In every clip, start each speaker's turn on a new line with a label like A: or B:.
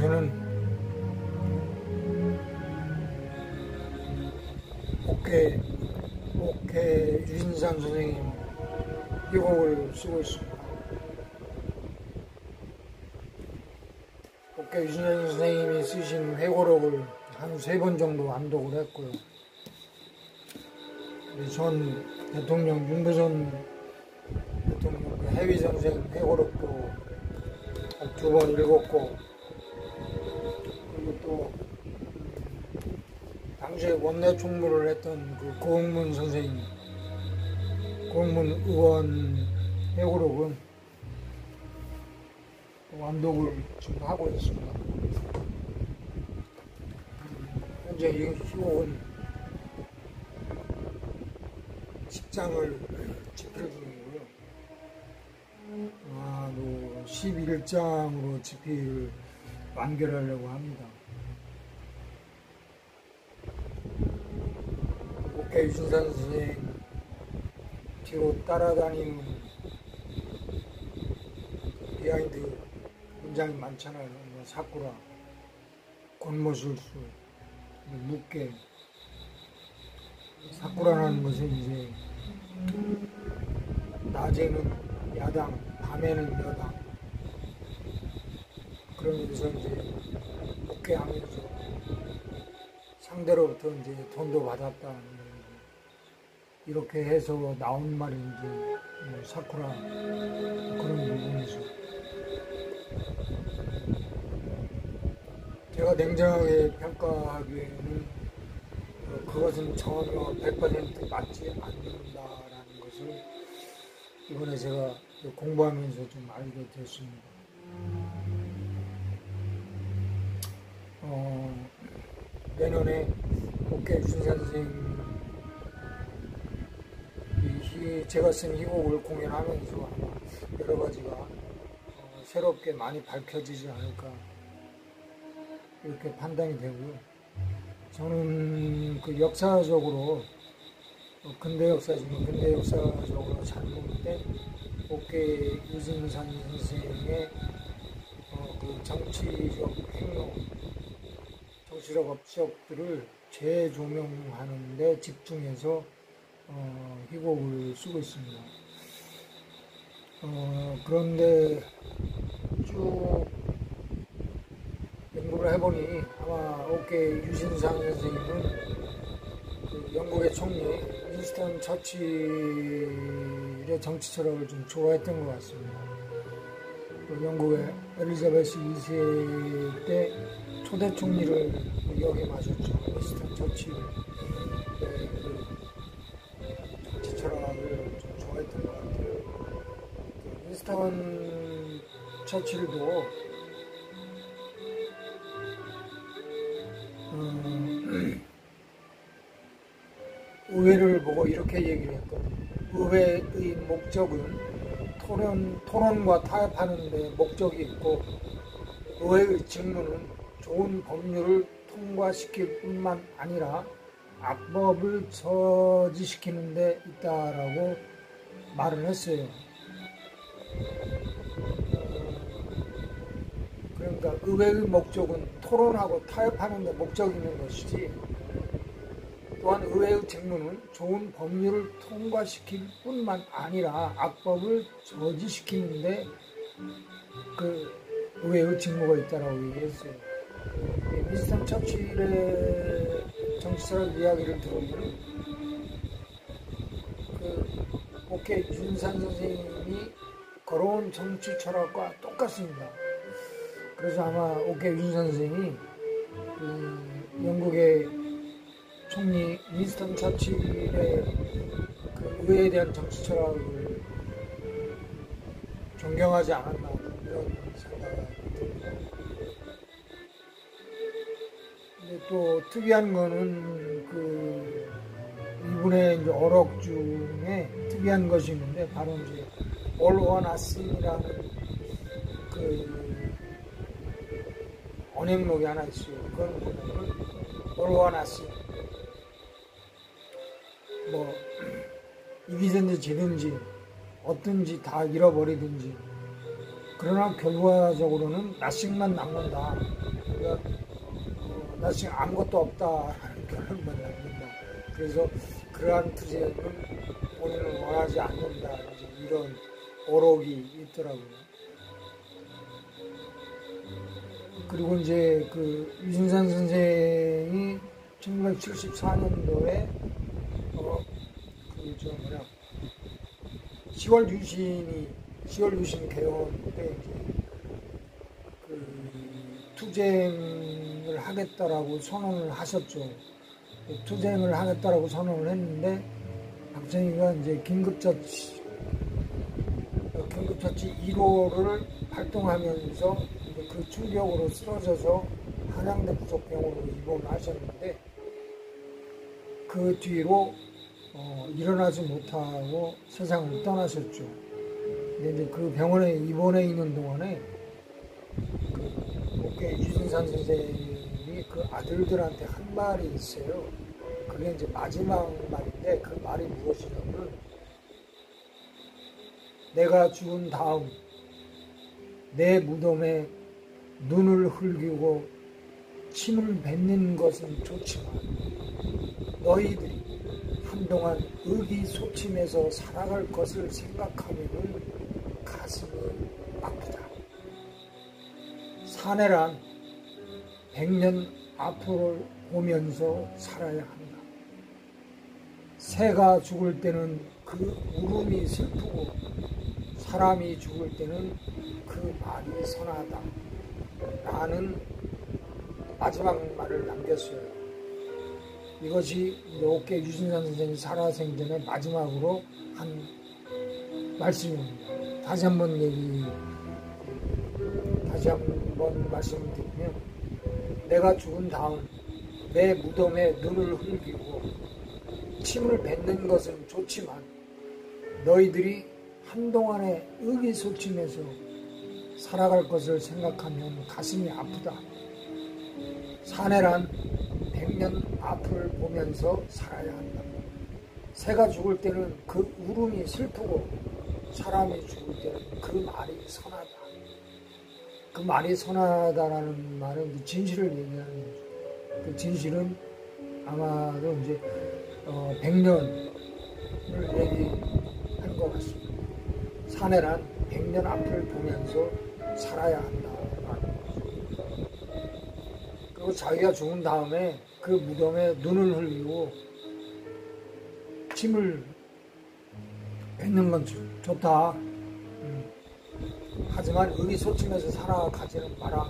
A: 저는 옥회 유신산 선생님 희곡을 쓰고 있습니다. 옥회 유신산 선생님이 쓰신 회고록을 한 3번 정도 암독을 했고요. 전 대통령 윤부선 대통령 해위정생 회고록도 한 2번 읽었고, 그리고 또 당시에 원내 총무를 했던 그 고흥문 선생님, 고흥문 의원 회고록은 완독을 지금 하고 있습니다. 현재 이 희곡은 10장을 집필 중이고요. 11장으로 집필 완결하려고 합니다. 옥회 유신산 선생님 뒤로 따라다니는 비하인드 문장이 많잖아요. 사쿠라, 권모술수, 묵계. 사쿠라라는 것은 이제 낮에는 야당, 밤에는 여당, 그러면서 이제 묵계하면서 상대로부터 이제 돈도 받았다, 이렇게 해서 나온 말이 이제 사쿠라, 그런 부분에서 제가 냉정하게 평가하기에는 그것은 전혀 100% 맞지 않는다라는 것을 이번에 제가 공부하면서 좀 알게 됐습니다. 내년에 옥회 유신산 선생님 제가 쓴 희곡을 공연하면서 여러 가지가 새롭게 많이 밝혀지지 않을까, 이렇게 판단이 되고요. 저는 그 역사적으로, 근대 역사지만 근대 역사적으로 잘 모르는데 옥회 유신산 선생의 그 정치적 행동, 정치적 업적들을 재조명하는 데 집중해서 희곡을 쓰고 있습니다. 그런데 쭉 연구를 해보니 아마 옥회 유신산 선생님은 그 영국의 총리 윈스턴 처칠의 정치 철학을 좀 좋아했던 것 같습니다. 그 영국의 엘리자베스 2세 때 초대 총리를 역임하셨죠. 윈스턴 처칠. 그 정치 철학을 좀 좋아했던 것 같아요. 그 윈스턴 처칠도 의회를 보고 이렇게 얘기를 했거든요. 의회의 목적은 토론과 타협하는 데 목적이 있고, 의회의 직무는 좋은 법률을 통과시킬 뿐만 아니라 악법을 저지시키는 데 있다라고 말을 했어요. 그러니까 의회의 목적은 토론하고 타협하는 데 목적이 있는 것이지, 또한 의회의 직무는 좋은 법률을 통과시킬 뿐만 아니라 악법을 저지시키는데 그 의회의 직무가 있다라고 얘기했어요. 윈스턴 처칠의 정치철학 이야기를 들으면 그 옥회 유신산 선생님이 걸어온 정치 철학과 똑같습니다. 그래서 아마 옥회 유신산 선생님이 그 영국의 총리 윈스턴 처칠의 그 의회에 대한 정치 철학을 존경하지 않았나, 이런 생각이 듭니다. 근데 또 특이한 거는 그 이분의 이제 어록 중에 특이한 것이 있는데, 바로 이제 All or Nothing이라는 그 언행록이 하나 있어요. 그건 뭐냐면 All or Nothing. 뭐 이기든지 지든지 얻든지 다 잃어버리든지 그러나 결과적으로는 낯익만 남는다. 그러니까 낯익 아무것도 없다라는 결론만 남는다. 그래서 그러한 투쟁은 본인은 원하지 않는다. 이제 이런 어록이 있더라고요. 그리고 이제 그 유진산 선생이 1974년도에 10월 유신 개헌 때 이제 그 투쟁을 하겠다라고 선언을 하셨죠. 투쟁을 하겠다라고 선언을 했는데 박정희가 이제 긴급처치 1호를 활동하면서 그 충격으로 쓰러져서 한양대 부속병원으로 입원하셨는데 그 뒤로 일어나지 못하고 세상을 떠나셨죠. 근데 이제 그 병원에 입원해 있는 동안에 그 유진산 선생님이 그 아들들한테 한 말이 있어요. 그게 이제 마지막 말인데 그 말이 무엇이냐면 내가 죽은 다음 내 무덤에 눈을 흘기고 침을 뱉는 것은 좋지만 너희들이 한동안 의기소침해서 살아갈 것을 생각하면 가슴이 아프다. 사내란 100년 앞으로 보면서 살아야 한다. 새가 죽을 때는 그 울음이 슬프고 사람이 죽을 때는 그 말이 선하다. 라는 마지막 말을 남겼어요. 이것이 옥계 유진산 선생이 살아생전에 마지막으로 한 말씀입니다. 다시 한번 말씀드리면 내가 죽은 다음 내 무덤에 눈을 흘기고 침을 뱉는 것은 좋지만 너희들이 한동안의 의기소침해서 살아갈 것을 생각하면 가슴이 아프다. 사내란 100년 앞을 보면서 살아야 한다. 새가 죽을 때는 그 울음이 슬프고 사람이 죽을 때는 그 말이 선하다. 그 말이 선하다라는 말은 진실을 얘기하는 거죠. 그 진실은 아마도 이제 100년을 얘기한 것 같습니다. 사내란 100년 앞을 보면서 살아야 한다. 그리고 자기가 죽은 다음에 그 무덤에 눈을 흘리고 침을 뱉는 건 좋다. 하지만 의기소침해서 살아가지는 마라.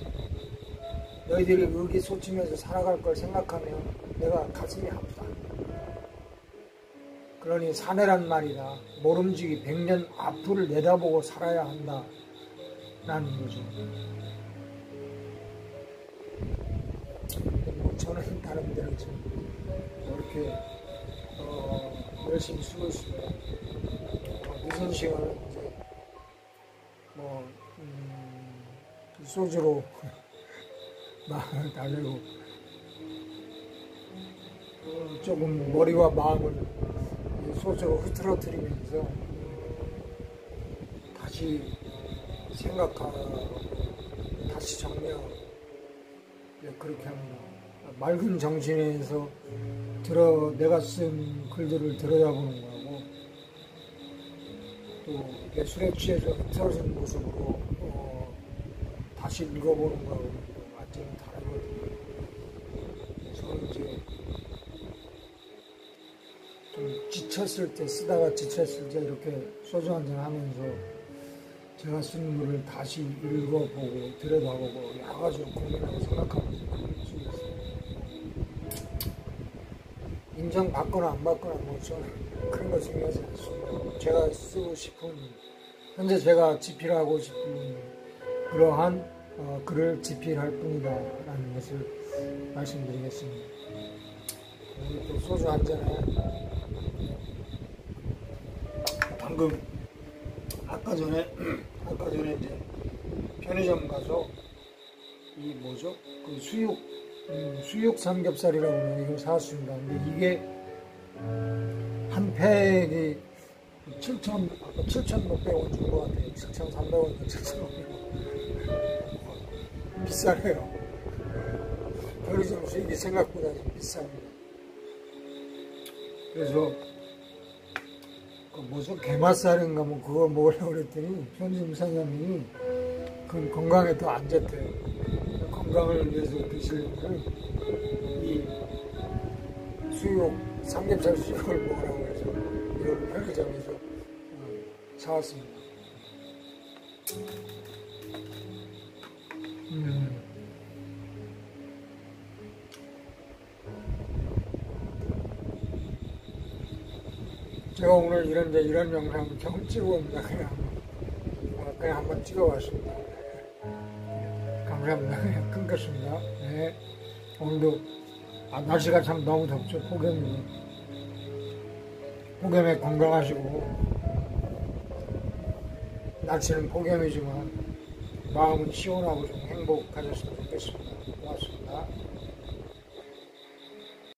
A: 너희들이 의기소침해서 살아갈 걸 생각하면 내가 가슴이 아프다. 그러니 사내란 말이다. 모름지기 100년 앞을 내다보고 살아야 한다. 라는 거죠. 저는 다른데는 지금 이렇게 열심히 쓰고 있습니다. 무슨 시간은 이제 소주로 마음을 달래고 조금 머리와 마음을 소주로 흐트러뜨리면서 다시 생각하고 다시 정리하고 그렇게 합니다. 맑은 정신에서 내가 쓴 글들을 들여다보는 거하고 또 술에 취해서 흐트러진 모습으로 다시 읽어보는 거하고 완전히 다르거든요. 저는 이제 좀 지쳤을 때 쓰다가 지쳤을 때 이렇게 소주 한잔 하면서 제가 쓴 글을 다시 읽어보고 들여다보고 여러 가지 고민하고 생각하면서 쓰고 있어요. 인정받거나 안 받거나 뭐 저는 그런 거 중요하지 않습니다. 제가 쓰고 싶은 현재 제가 집필하고 싶은 그러한 글을 집필할 뿐이다 라는 것을 말씀드리겠습니다. 오늘 또 소주 한 잔에 방금 아까 전에 이제 편의점 가서 이 뭐죠? 그 수육 삼겹살이라고 하는 이걸 사왔습니다. 근데 이게 한 팩이 아까 7,600원 준 것 같아요. 7,300원, 7,500원. 비싸네요. 편의점 수익이 생각보다 좀 비쌉니다. 그래서 무슨 게맛살인가 뭐 그거 먹으려고 그랬더니 편의점 사장님이 그건 건강에 더 안 좋대요. 건강을 위해서 드시려면 이 수육, 삼겹살 수육을 먹으라고 해서 이런 편의점에서 사왔습니다. 제가 오늘 이런 영상을 처음 찍어봅니다. 그냥 한번 찍어봤습니다. 감사합니다. 그냥 끊겠습니다. 네. 오늘도 날씨가 참 너무 덥죠. 폭염에 건강하시고, 날씨는 폭염이지만 마음은 시원하고 좀 행복하셨습니다.